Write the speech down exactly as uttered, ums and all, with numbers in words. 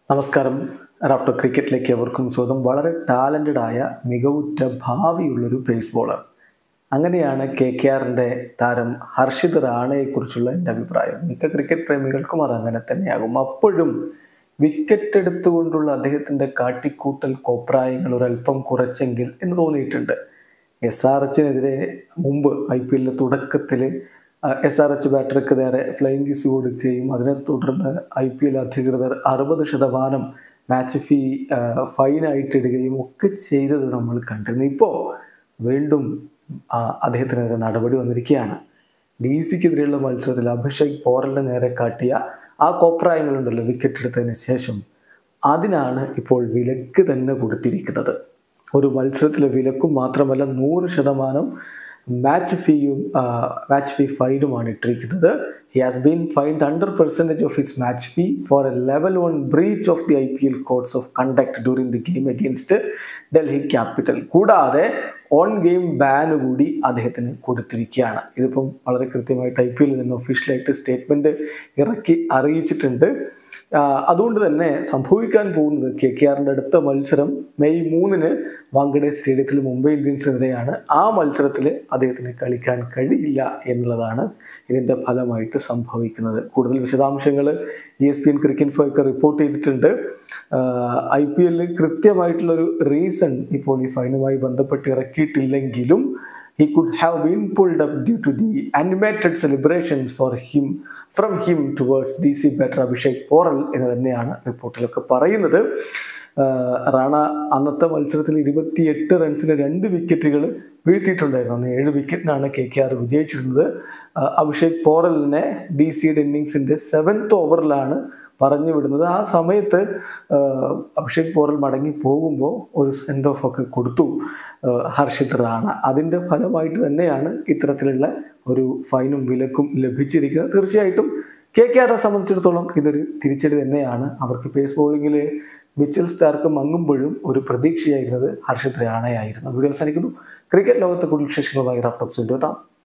നമസ്കാരം. റാഫ്റ്റർ ക്രിക്കറ്റിലേക്ക് എവർക്കും സ്വാഗതം. വളരെ ടാലൻറ്റഡ് ആയ മികവുറ്റ ഭാവിയുള്ളൊരു പേസ് ബോളർ. അങ്ങനെയാണ് കെ കെ ആറിൻ്റെ താരം ഹർഷിത് റാണയെക്കുറിച്ചുള്ള എൻ്റെ അഭിപ്രായം. മിക്ക ക്രിക്കറ്റ് പ്രേമികൾക്കും അതങ്ങനെ തന്നെയാകും. അപ്പോഴും വിക്കറ്റ് എടുത്തുകൊണ്ടുള്ള അദ്ദേഹത്തിൻ്റെ കാട്ടിക്കൂട്ടൽ കോപ്രായങ്ങൾ ഒരല്പം കുറച്ചെങ്കിൽ എന്ന് തോന്നിയിട്ടുണ്ട്. എസ് ആർ എച്ചിനെതിരെ മുമ്പ് ഐ പി എല്ലിൻ്റെ തുടക്കത്തിൽ എസ് ആർ എച്ച് ബാറ്റർക്ക് നേരെ ഫ്ലൈയിങ് കിസ് കൊടുക്കുകയും അതിനെ തുടർന്ന് ഐ പി എൽ അധികൃതർ അറുപത് ശതമാനം മാച്ച് ഫീ ഫൈനായിട്ടിടുകയും ഒക്കെ ചെയ്തത് നമ്മൾ കണ്ടിരുന്നു. ഇപ്പോൾ വീണ്ടും അദ്ദേഹത്തിനെതിരെ നടപടി വന്നിരിക്കുകയാണ്. ഡി സിക്കെതിരെയുള്ള മത്സരത്തിൽ അഭിഷേക് പോറലിന് നേരെ കാട്ടിയ ആ കോപ്രായങ്ങളുണ്ടല്ലോ വിക്കറ്റ് എടുത്തതിന് ശേഷം, അതിനാണ് ഇപ്പോൾ വിലക്ക് തന്നെ കൊടുത്തിരിക്കുന്നത്. ഒരു മത്സരത്തിലെ വിലക്കും മാത്രമല്ല, നൂറ് ശതമാനം മാച്ച് ഫീയും മാച്ച് ഫീ ഫൈനുമാണ് ഇട്ടിരിക്കുന്നത്. He has been fined hundred percentage of his match fee for a level one breach of the I P L codes of conduct during the game against Delhi capital. കൂടാതെ one game ban കൂടി അദ്ദേഹത്തിന് കൊടുത്തിരിക്കുകയാണ്. ഇതിപ്പം വളരെ കൃത്യമായിട്ട് I P എല്ലിൽ നിന്ന് ഒഫീഷ്യലായിട്ട് സ്റ്റേറ്റ്മെൻറ്റ് ഇറക്കി അറിയിച്ചിട്ടുണ്ട്. അതുകൊണ്ട് തന്നെ സംഭവിക്കാൻ പോകുന്നത് കെ കെ ആറിൻ്റെ അടുത്ത മത്സരം മെയ് മൂന്നിന് വാങ്കഡെ സ്റ്റേഡിയത്തിൽ മുംബൈ ഇന്ത്യൻസിനെതിരെയാണ്. ആ മത്സരത്തിൽ അദ്ദേഹത്തിന് കളിക്കാൻ കഴിയില്ല എന്നുള്ളതാണ് ഇതിൻ്റെ ഫലമായിട്ട് സംഭവിക്കുന്നത്. കൂടുതൽ വിശദാംശങ്ങൾ E S P N cricket ഇൻഫോയൊക്കെ റിപ്പോർട്ട് ചെയ്തിട്ടുണ്ട്. ഐ പി എല്ലിൽ കൃത്യമായിട്ടുള്ളൊരു റീസൺ ഇപ്പോൾ ഈ ഫൈനുമായി ബന്ധപ്പെട്ട് ഇറക്കിയിട്ടില്ലെങ്കിലും he could have been pulled up due to the animated celebrations for him from him towards D C batter Abhishek Porel എന്ന് തന്നെയാണ് റിപ്പോർട്ടിലൊക്കെ പറയുന്നത്. റാണ അന്നത്തെ മത്സരത്തിൽ ഇരുപത്തിയെട്ട് റൺസിന് രണ്ട് വിക്കറ്റുകൾ വീഴ്ത്തിയിട്ടുണ്ടായിരുന്നു. അന്ന് ഏഴ് വിക്കറ്റിനാണ് കെ കെ ആർ വിജയിച്ചിരുന്നത്. അഭിഷേക് പോറലിനെ ഡി സിയുടെ ഇന്നിങ്സിൻ്റെ സെവൻത്ത് ഓവറിലാണ് പറഞ്ഞു വിടുന്നത്. ആ സമയത്ത് അഭിഷേക് പോറൽ മടങ്ങി പോകുമ്പോൾ ഒരു സെൻഡ് ഓഫ് ഒക്കെ കൊടുത്തു ഹർഷിത് റാണ. അതിൻ്റെ ഫലമായിട്ട് തന്നെയാണ് ഇത്തരത്തിലുള്ള ഒരു ഫൈനും വിലക്കും ലഭിച്ചിരിക്കുന്നത്. തീർച്ചയായിട്ടും കെ കെ ആറിനെ സംബന്ധിച്ചിടത്തോളം ഇതൊരു തിരിച്ചടി തന്നെയാണ്. അവർക്ക് പേസ് ബോളിങ്ങിൽ മിച്ചൽ സ്റ്റാർക്ക് മങ്ങുമ്പോഴും ഒരു പ്രതീക്ഷയായിരുന്നത് ഹർഷിത് റാണയായിരുന്നു. വീഡിയോ അവസാനിക്കുന്നു. ക്രിക്കറ്റ് ലോകത്തെ കൂടുതൽ വിശേഷങ്ങളുമായി റാഫ്റ്റോക്സ് എത്താം.